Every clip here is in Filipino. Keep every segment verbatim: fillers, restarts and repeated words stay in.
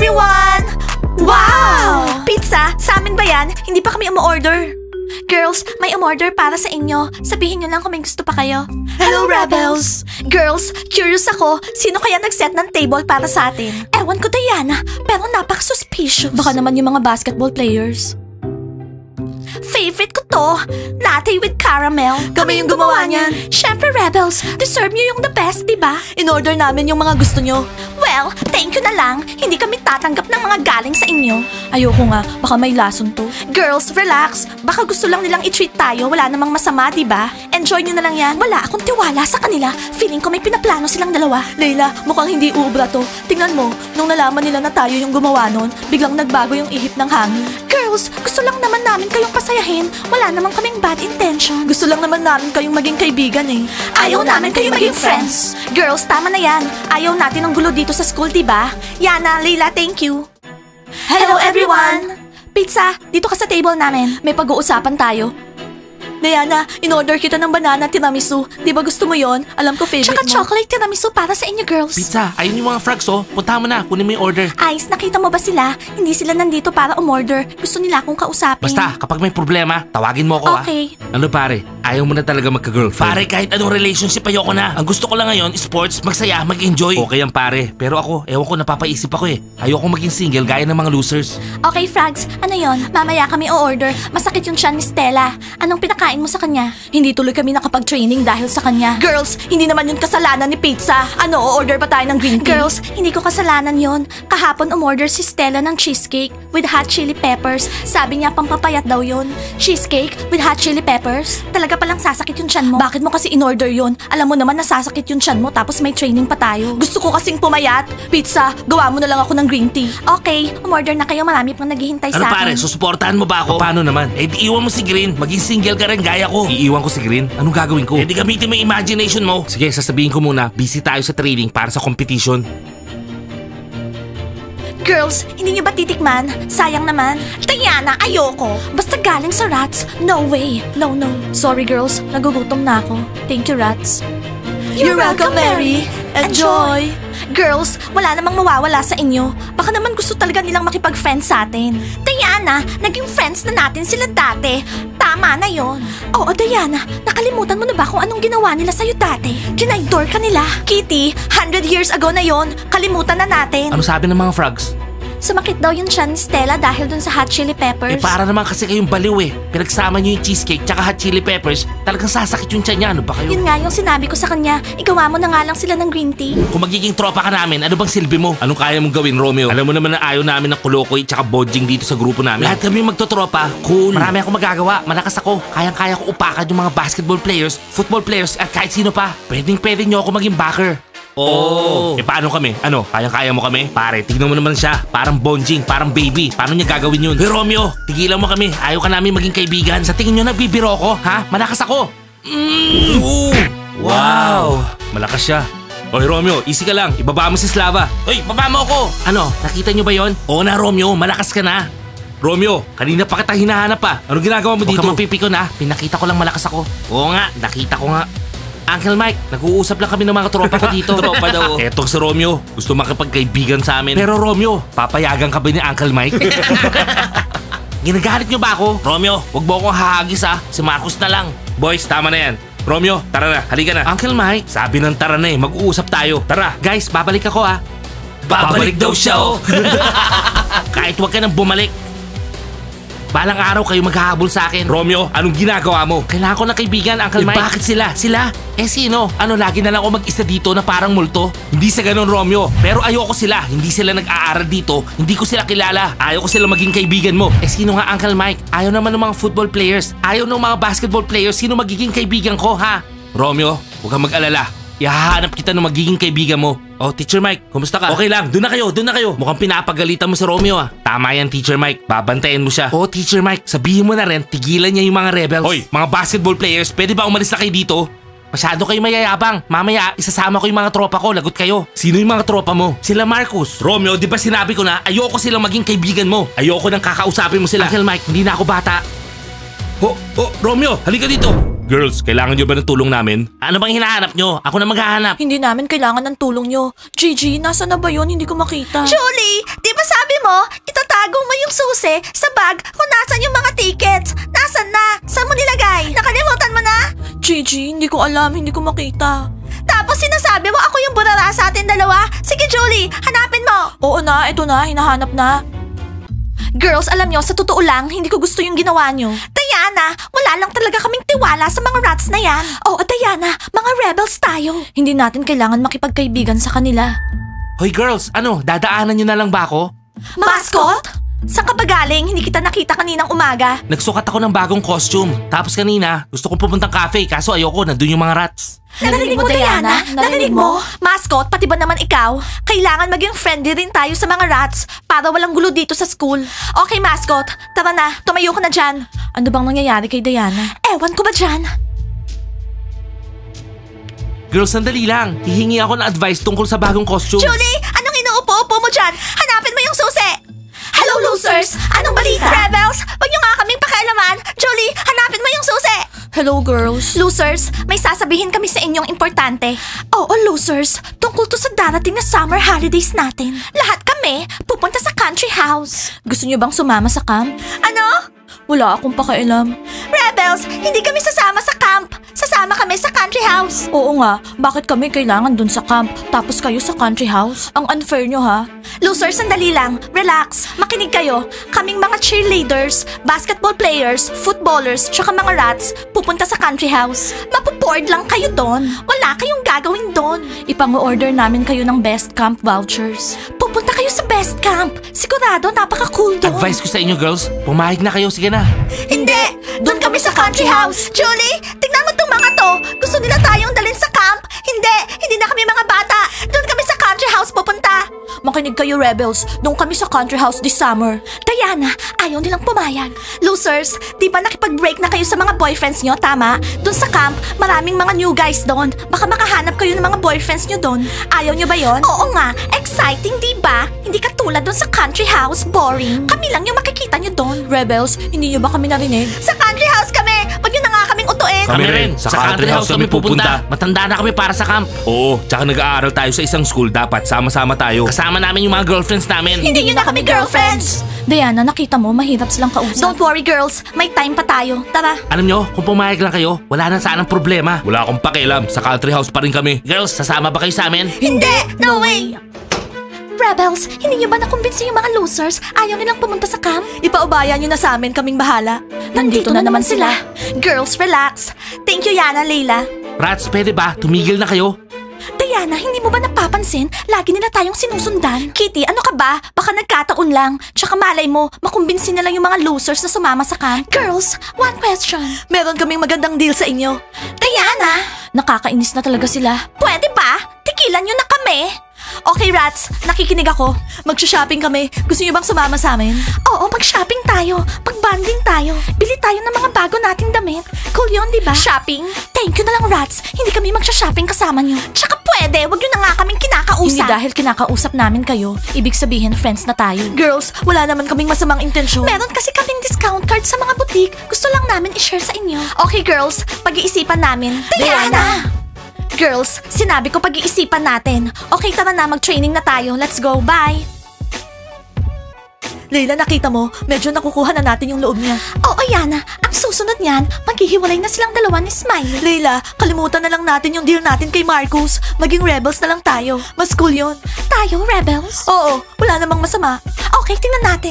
everyone! Wow! Pizza? Sa amin ba yan? Hindi pa kami umu-order. Girls, may umorder para sa inyo. Sabihin nyo lang kung may gusto pa kayo. Hello, Rebels! Girls, curious ako. Sino kaya nag-set ng table para sa atin? Ewan ko, Diana. Pero napaka-suspicious. Baka naman yung mga basketball players. Favorite ko to. Latte with caramel. Kami yung gumawa niyan. Siyempre, Rebels. Deserve nyo yung the best, diba? In-order namin yung mga gusto nyo. Well, thank you na lang. Hindi kami tatanggap ng mga galing sa inyo. Ayoko nga. Baka may lason to. Girls, relax. Baka gusto lang nilang i-treat tayo. Wala namang masama, diba? Enjoy nyo na lang yan. Wala akong tiwala sa kanila. Feeling ko may pinaplano silang dalawa. Leila, mukhang hindi uubra to. Tingnan mo, nung nalaman nila na tayo yung gumawa nun, biglang nagbago yung ihip ng hangin. Girls, gusto lang naman namin kayong pasayahin. Wala naman kaming bad intention. Gusto lang naman namin kayong maging kaibigan eh. Ayaw namin kayong maging friends. Girls, tama na yan. Ayaw natin ng gulo dito sa school, diba? Yana, Leila, thank you. Hello, everyone! Pizza, dito ka sa table namin. May pag-uusapan tayo. Diana, in-order kita ng banana tiramisu. Di ba gusto mo yon? Alam ko favorite Tsaka mo. chocolate tiramisu para sa inyo, girls. Pizza, ayun yung mga frogs oh. Punta mo na, kunin mo yung order. Ice, nakita mo ba sila? Hindi sila nandito para umorder. Gusto nila akong kausapin. Basta, kapag may problema, tawagin mo ako Okay. ah. Ano pare, ayaw mo na talaga magka-girlfriend? Pare, kahit anong relationship ayoko na. Ang gusto ko lang ngayon, sports, magsaya, mag-enjoy. Okay yan pare, pero ako, ewan ko, napapaisip ako eh. Ayoko maging single gaya ng mga losers. Okay, Frags. Ano yon? Mamaya kami o-order. Masakit yung tiyan ni Stella. Anong pinakain mo sa kanya? Hindi tuloy kami nakapag-training dahil sa kanya. Girls, hindi naman yun kasalanan ni Pizza. Ano, o-order pa tayo ng green tea? Girls, hindi ko kasalanan yun. Kahapon umorder si Stella ng cheesecake with hot chili peppers. Sabi niya pampapayat daw yun. Cheesecake with hot chili peppers? Talaga palang sasakit yung tiyan mo. Bakit mo kasi in-order yun? Alam mo naman nasasakit yung tiyan mo tapos may training pa tayo. Gusto ko kasing pumayat. Pizza, gawa mo na lang ako ng green tea. Okay, umorder na kayo. Marami pang naghihintay Ano sa pare, akin. susuportahan mo ba ako? Paano naman? Eh di iwan mo si Green, maging single ka rin gaya ko. Iiwan ko si Green? Anong gagawin ko? Eh di gamitin mo yung imagination mo. Sige, sasabihin ko muna, busy tayo sa training para sa competition. Girls, hindi niyo ba titikman? Sayang naman. Diana, ayoko. Basta galing sa Rats, no way. No, no. Sorry girls, nagugutom na ako. Thank you, Rats. You're welcome, Mary. Enjoy. Girls, wala namang mawawala sa inyo. Baka naman gusto talaga nilang makipag-friends sa atin. Diana, naging friends na natin sila dati. Tama na yon. Oo, Diana, nakalimutan mo na ba kung anong ginawa nila sa'yo dati? Kinaidor ka nila. Kitty, hundred years ago na yon. Kalimutan na natin. Ano sabi ng mga frogs? Sumakit daw yung tiyan ni Stella dahil dun sa hot chili peppers. Eh para naman kasi kayong baliw eh. Pinagsama nyo yung cheesecake tsaka hot chili peppers, talagang sasakit yung tiyan niya. Ano ba kayo? Yun nga yung sinabi ko sa kanya. Igawa mo na nga lang sila ng green tea. Kung magiging tropa ka namin, ano bang silbi mo? Anong kaya mong gawin, Romeo? Alam mo naman na ayaw namin ng kulokoy tsaka bodjing dito sa grupo namin. Lahat kami magtotropa. Cool. Marami akong magagawa. Malakas ako. Kayang-kaya ko upakan yung mga basketball players, football players at kahit sino pa. Pwedeng-pwede nyo ako maging backer. Oh. Eh paano kami? Ano? Kayang-kaya mo kami? Pare, tignan mo naman siya. Parang bonjing, parang baby. Paano niya gagawin yun? Hey Romeo, tigilan mo kami. Ayaw ka namin maging kaibigan. Sa tingin nyo nagbibiro ko? Ha? Malakas ako. Mm. Ooh. Wow. Malakas siya. Oy Romeo, easy ka lang. Ibaba mo si Slava. Oy, baba mo ako. Ano? Nakita nyo ba yon? Oo na Romeo, malakas ka na. Romeo, kanina pa kita hinahanap pa. Ano ginagawa mo dito? Huwag ka mapipikon ha. Pinakita ko lang malakas ako. Oo nga, nakita ko nga. Uncle Mike, nag-uusap lang kami ng mga tropa ko dito. Tropa daw. Etong si Romeo, gusto makipagkaibigan sa amin. Pero Romeo, papayagan ka ba ni Uncle Mike? Ginagalit nyo ba ako? Romeo, wag mo akong hahagis ah. Si Marcus na lang. Boys, tama na yan. Romeo, tara na, halika na. Uncle Mike, sabi ng tara na eh, mag-uusap tayo. Tara, guys, babalik ako ah. Babalik, babalik daw siya oh. Kahit wag ka nang bumalik. Balang araw kayo maghahabol sa akin. Romeo, anong ginagawa mo? Kailangan ko ng kaibigan, Uncle Mike. Eh, bakit sila? Sila? Eh sino? Ano, lagi na lang ako mag-isa dito na parang multo? Hindi sa ganun, Romeo. Pero ayoko sila. Hindi sila nag-aaral dito. Hindi ko sila kilala. Ayaw ko sila maging kaibigan mo. Eh sino nga, Uncle Mike? Ayaw naman ng mga football players. Ayaw ng mga basketball players. Sino magiging kaibigan ko, ha? Romeo, huwag kang mag-alala. Ihahanap kita ng magiging kaibigan mo. Oh, Teacher Mike, kumusta ka? Okay lang, doon na kayo, doon na kayo. Mukhang pinapagalitan mo si Romeo ah. Tama yan, Teacher Mike. Babantayan mo siya. Oh, Teacher Mike, sabihin mo na rin, tigilan niya yung mga rebels. Hoy, mga basketball players, pwede ba umalis na kayo dito? Masyado kayo mayayabang. Mamaya, isasama ko yung mga tropa ko, lagot kayo. Sino yung mga tropa mo? Sila Marcus. Romeo, di ba sinabi ko na ayoko silang maging kaibigan mo? Ayoko nang kakausapin mo sila. Uncle Mike, hindi na ako bata. Oh, oh, Romeo, halika dito. Girls, kailangan nyo ba ng tulong namin? Ano bang hinahanap nyo? Ako na maghahanap. Hindi namin kailangan ng tulong nyo. Gigi, nasa na ba yun? Hindi ko makita. Julie, di ba sabi mo, itatago mo yung susi sa bag kung nasan yung mga tickets? Nasaan na? Saan mo nilagay? Nakalimutan mo na? Gigi, hindi ko alam. Hindi ko makita. Tapos sinasabi mo ako yung burara sa atin dalawa? Sige Julie, hanapin mo! Oo na, ito na. Hinahanap na. Girls, alam nyo, sa totoo lang, hindi ko gusto yung ginawa nyo. Diana, wala lang talaga kaming tiwala sa mga rats na yan. Oo, Diana, mga rebels tayo. Hindi natin kailangan makipagkaibigan sa kanila. Hoy girls, ano, dadaanan nyo na lang ba ako? Mascot? Saan ka ba galing? Hindi kita nakita kaninang umaga. Nagsukat ako ng bagong costume. Tapos kanina, gusto kong pupuntang cafe kaso ayoko, nandun yung mga rats. Narinig mo, Diana? Narinig mo? Mascot, pati ba naman ikaw? Kailangan maging friendly rin tayo sa mga rats para walang gulo dito sa school. Okay, Mascot. Tara na, tumayo ka na dyan. Ano bang nangyayari kay Diana? Ewan ko ba dyan? Girls, sandali lang. Hihingi ako ng advice tungkol sa bagong costume. Julie, anong inuupo-upo mo dyan? Hanapin mo yung susi! Hello, losers! Anong balita? Rebels, wag niyo nga kaming pakialaman. Julie, hanapin mo yung susi! Hello, girls. Losers, may sasabihin kami sa inyong importante. Oo, losers. Tungkol to sa darating na summer holidays natin. Lahat kami pupunta sa country house. Gusto niyo bang sumama sa camp? Ano? Wala akong pakialam. Rebels, hindi kami sasama sa camp. Sasama kami sa country house. Oo nga, bakit kami kailangan dun sa camp tapos kayo sa country house? Ang unfair nyo ha? Losers, sandali lang. Relax. Makinig kayo. Kaming mga cheerleaders, basketball players, footballers, tsaka mga rats pupunta sa country house. Mapuboard lang kayo doon. Wala kayong gagawin doon. Ipang-order namin kayo ng best camp vouchers. Pupunta kayo sa best camp. Sigurado, napaka-cool doon. Advice ko sa inyo girls, pumayag na kayo, sige na. Hindi! Doon kami sa country house! Julie, tingnan mo tong mga to! Gusto nila tayong dalhin sa camp? Hindi! Hindi na kami mga bata! Doon kami sa country house pupunta! Makinig kayo, rebels. Doon kami sa country house this summer. Diana, ayaw nilang pumayag. Losers, di ba nakipag-break na kayo sa mga boyfriends nyo, tama? Doon sa camp, maraming mga new guys doon. Baka makahanap kayo ng mga boyfriends nyo doon. Ayaw nyo ba yon? Oo nga, exciting di ba? Hindi katulad doon sa country house, boring. Kami lang yung makikita nyo doon. Rebels, hindi nyo ba kami narinig? Sa country house kami! Wag nyo na nga kaming utuin! Kami rin, sa country house kami pupunta. Matanda na kami para sa camp. Oo, tsaka nag-aaral tayo sa isang school, dapat sama-sama tayo. Kasama namin yung mga girlfriends namin. Hindi nyo na kami girlfriends! Diana, nakita mo, mahirap silang kausap. Don't worry girls, may time pa tayo. Tara. Alam nyo, kung pumayag lang kayo, wala na sanang problema. Wala akong pakialam, sa country house pa rin kami. Girls, sasama ba kayo sa amin? Hindi! No way! Rebels, hindi nyo ba nakumbinsi yung mga losers? Ayaw nilang pumunta sa camp? Ipaubaya nyo na sa amin, kaming bahala. Nandito, na, naman sila. Girls, relax. Thank you, Yana, Leila. Rats, pwede ba? Tumigil na kayo. Diana, hindi mo ba napapansin? Lagi nila tayong sinusundan. Kitty, ano ka ba? Baka nagkataon lang. Tsaka malay mo, makumbinsi na lang yung mga losers na sumama sa camp. Girls, one question. Meron kaming magandang deal sa inyo. Diana! Nakakainis na talaga sila. Pwede ba? Tikilan nyo na kami. Okay, rats. Nakikinig ako. Magsha-shopping kami. Gusto niyo bang sumama sa amin? Oo, mag-shopping tayo. Mag-bonding tayo. Bili tayo ng mga bago nating damit. Cool yun, di ba? Shopping? Thank you na lang, rats. Hindi kami magsha-shopping kasama nyo. Tsaka pwede, wag nyo na nga kaming kinakausap. Hindi dahil kinakausap namin kayo. Ibig sabihin, friends na tayo. Girls, wala naman kaming masamang intensyon. Meron kasi kaming discount card sa mga boutique. Gusto lang namin i-share sa inyo. Okay, girls. Pag-iisipan namin. Diana! Girls, sinabi ko pag-iisipan natin. Okay, tara na, mag-training na tayo. Let's go, bye! Leila, nakita mo, medyo nakukuha na natin yung loob niya. Oo, Yana. Ang susunod niyan, maghihiwalay na silang dalawa ni Smiley. Leila, kalimutan na lang natin yung deal natin kay Marcus. Maging rebels na lang tayo. Mas cool yun. Tayo, rebels? Oo, wala namang masama. Okay, tingnan natin.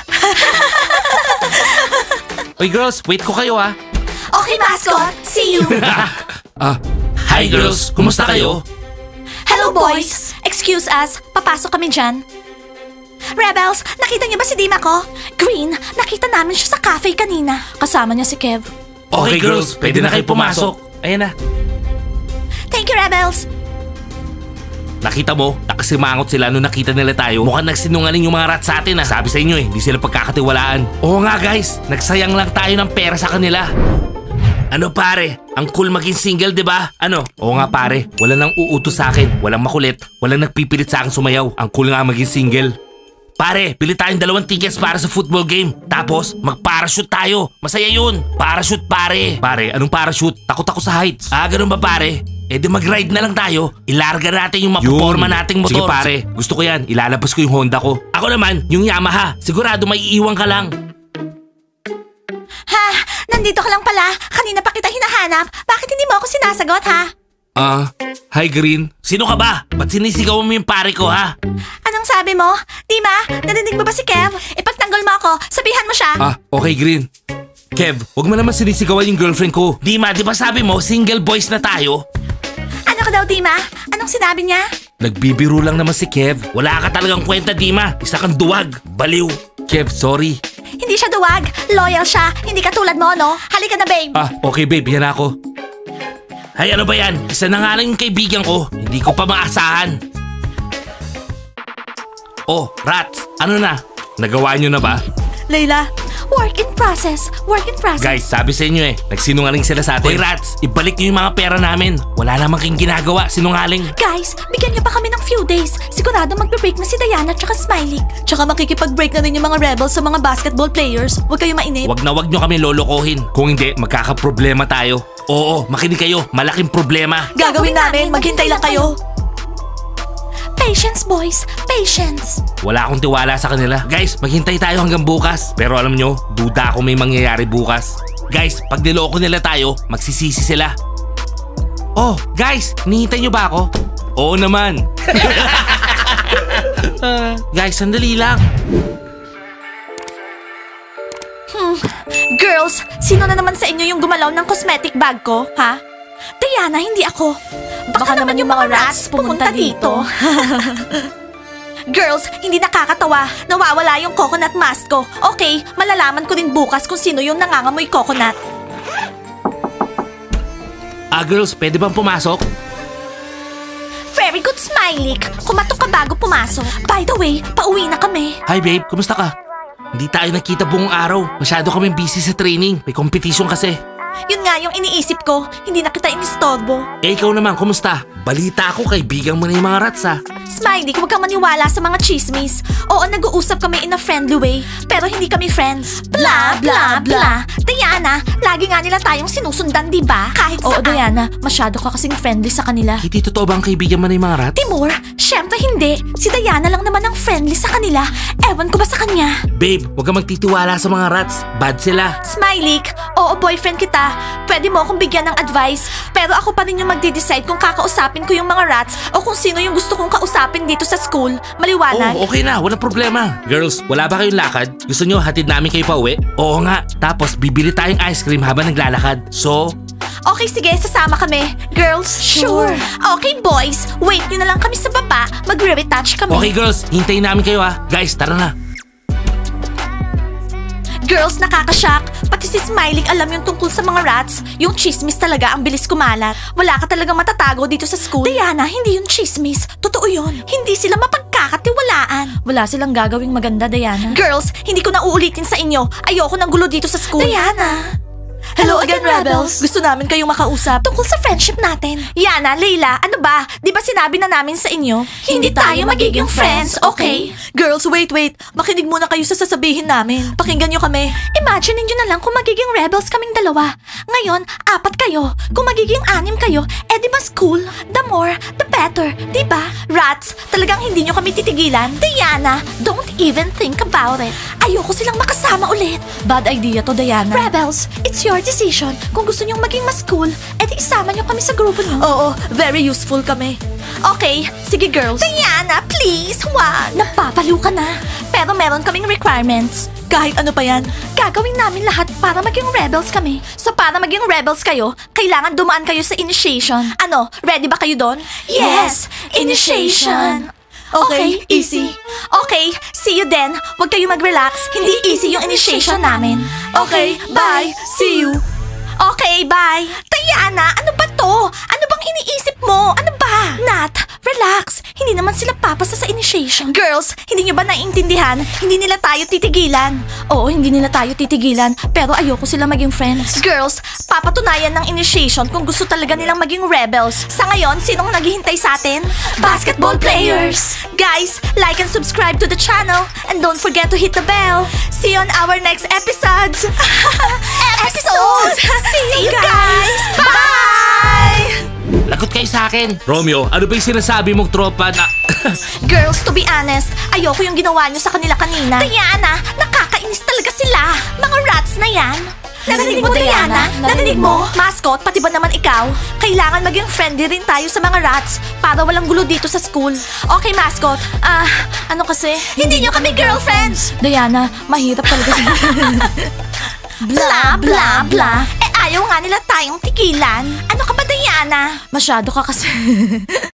Oy girls, wait ko kayo ah. Okay, mascot. See you. Ah, hi girls, kumusta kayo? Hello, boys. Excuse us. Papasok kami dyan. Rebels, nakita niyo ba si Dima ko? Green, nakita namin siya sa cafe kanina. Kasama niya si Kev. Okay girls, pwede na kayo pumasok. Ayan na. Thank you, Rebels. Nakita mo, nakasimangot sila nung nakita nila tayo. Mukhang nagsinungaling yung mga rats sa atin ah. Sabi sa inyo eh, hindi sila pagkakatiwalaan. Oo nga guys, nagsayang lang tayo ng pera sa kanila. Ano pare, ang cool maging single, di ba? Ano? Oo nga pare, wala nang uutos sa akin, walang makulit, walang nagpipilit sa akin sumayaw. Ang cool nga maging single. Pare, pili tayong dalawang tickets para sa football game. Tapos, mag-parachute tayo. Masaya yun. Parachute, pare. Pare, anong parachute? Takot ako sa heights. Ah, ganun ba, pare? Eh di mag-ride na lang tayo. Ilarga natin yung mapuporma nating motor. Sige, pare. Gusto ko yan. Ilalabas ko yung Honda ko. Ako naman, yung Yamaha. Sigurado may iiwan ka lang. Ha? Nandito ka lang pala. Kanina pa kita hinahanap. Bakit hindi mo ako sinasagot, ha? Ah, uh, hi Green. Sino ka ba? Ba't sinisigaw mo yung pare ko, ha? Anong sabi mo? Dima, narinig mo ba si Kev? Ipagtanggol mo ako, sabihan mo siya. Ah, okay Green. Kev, wag mo naman sinisigawan yung girlfriend ko. Dima, di ba sabi mo single boys na tayo? Ano ka daw, Dima? Anong sinabi niya? Nagbibiro lang naman si Kev. Wala ka talagang kwenta, Dima. Isa kang duwag. Baliw. Kev, sorry. Hindi siya duwag. Loyal siya. Hindi katulad mo, no? Halika na, babe. Ah, okay babe, yan ako. Hay, ano ba yan? Isa na nga lang yung kaibigan ko. Hindi ko pa maasahan. Oh, Rats, ano na? Nagawa nyo na ba? Layla, work in process. Work in process. Guys, sabi sa inyo eh, nagsinungaling sila sa atin. Hoy Rats, ibalik nyo yung mga pera namin. Wala namang kayong ginagawa, sinungaling. Guys, bigyan niyo pa kami ng few days. Sigurado magbe-break na si Diana at Smiley. Tsaka makikipag-break na rin yung mga rebels sa mga basketball players. Huwag kayo mainip. Wag na wag nyo kami lolokohin. Kung hindi, magkakaproblema tayo. Oo, makinig kayo. Malaking problema. Gagawin namin, maghintay lang kayo. Patience, boys. Patience. Wala akong tiwala sa kanila. Guys, maghintay tayo hanggang bukas. Pero alam nyo, duda ako may mangyayari bukas. Guys, pag niloko nila tayo, magsisisi sila. Oh, guys, hinihintay nyo ba ako? Oo naman. uh, guys, sandali lang. Hmm. Girls, sino na naman sa inyo yung gumalaw ng cosmetic bag ko, ha? Diana, hindi ako. Baka, Baka naman yung mga rats pumunta dito. Girls, hindi nakakatawa. Nawawala yung coconut mask ko. Okay, malalaman ko din bukas kung sino yung nangangamoy coconut. Ah, girls, pwede bang pumasok? Very good, Smiley. Kumatok ka bago pumasok. By the way, pauwi na kami. Hi babe, kumusta ka? Hindi tayo nakita buong araw. Masyado kaming busy sa training. May competition kasi. Yun nga yung iniisip ko. Hindi na kita inistorbo. Eh, ikaw naman, kumusta? Balita ako, kaibigan mo na yung mga rats, ha? Smiley, huwag kang maniwala sa mga chismis. Oo, nag-uusap kami in a friendly way. Pero hindi kami friends. Blah, blah, blah. Diana, lagi nga nila tayong sinusundan, di ba? Kahit Oo, saan. Diana, masyado ka kasing friendly sa kanila. Hindi totoo ba ang kaibigan mo na yung mga rats? Timur, syempre hindi. Si Diana lang naman ang friendly sa kanila. Ewan ko ba sa kanya? Babe, huwag kang magtitiwala sa mga rats. Bad sila. Smiley, oo, boyfriend kita. Pwede mo akong bigyan ng advice. Pero ako pa rin yung magde-decide kung kakausapin ko yung mga rats o kung sino yung gusto kong kausapin dito sa school. Maliwanag. Oh, okay na. Walang problema. Girls, wala ba kayong lakad? Gusto nyo hatid namin kayo pa uwi? Oo nga. Tapos bibili tayong ice cream habang naglalakad. So... Okay, sige. Sasama kami. Girls, sure. Okay, boys. Wait nyo na lang kami sa baba. Magre-retouch kami. Okay, girls. Hintayin namin kayo ha. Guys, tara na. Girls, nakakashock. Pati si Smiley alam yung tungkol sa mga rats. Yung chismis talaga ang bilis kumalat. Wala ka talaga matatago dito sa school. Diana, hindi yung chismis. Totoo yun. Hindi sila mapagkakatiwalaan. Wala silang gagawing maganda, Diana. Girls, hindi ko na uulitin sa inyo. Ayoko ng gulo dito sa school. Diana! Hello again, Rebels. Gusto namin kayong makausap. Tungkol sa friendship natin. Yana, Layla, ano ba? Di ba sinabi na namin sa inyo? Hindi, Hindi tayo magiging friends, okay? Girls, wait, wait. Makinig muna kayo sa sasabihin namin. Pakinggan nyo kami. Imagine niyo na lang kung magiging rebels kaming dalawa. Ngayon, apat kayo. Kung magiging anim kayo, eh di mas cool. The more, the better. Di ba? Rats, talagang hindi nyo kami titigilan. Diana, don't even think about it. Ayoko silang makasama ulit. Bad idea to, Diana. Rebels, it's your decision. Kung gusto nyong maging mas cool, edi isama nyo kami sa grupo nyo. Oo, very useful kami. Okay, sige girls. Diana, please, wag. Napapaliw ka na. Pero meron kaming requirements. Kahit ano pa yan. Gagawin namin lahat para maging rebels kami. So para maging rebels kayo, kailangan dumaan kayo sa initiation. Ano, ready ba kayo doon? Yes, initiation. Okay, easy. Okay, see you then. Huwag kayo mag-relax. Hindi easy yung initiation namin. Okay, bye. See you. Okay, bye. Diana, ano ba to? Ano bang iniisip mo? Ano ba? Nat, relax. Hindi naman sila papasa sa initiation. Girls, hindi nyo ba naiintindihan? Hindi nila tayo titigilan. Oo, hindi nila tayo titigilan. Pero ayoko sila maging friends. Girls, papatunayan ng initiation kung gusto talaga nilang maging rebels. Sa ngayon, sinong naghihintay sa atin? Basketball players! Guys, like and subscribe to the channel. And don't forget to hit the bell. See you on our next episodes. Episodes! See you guys! Bye! Lagot kayo sa akin. Romeo, ano ba yung sinasabi mong tropa na... Girls, to be honest, ayoko yung ginawa niyo sa kanila kanina. Diana, nakakainis talaga sila. Mga rats na yan. Narinig mo, Diana? Narinig mo? Mascot, pati ba naman ikaw? Kailangan maging friendly rin tayo sa mga rats para walang gulo dito sa school. Okay, mascot. Ah, ano kasi? Hindi niyo kami girlfriends! Diana, mahirap talaga sila. Bla, bla, bla. Eh, ayaw nga nila tayong tigilan. Ano ka ba, Diana? Masyado ka kasi.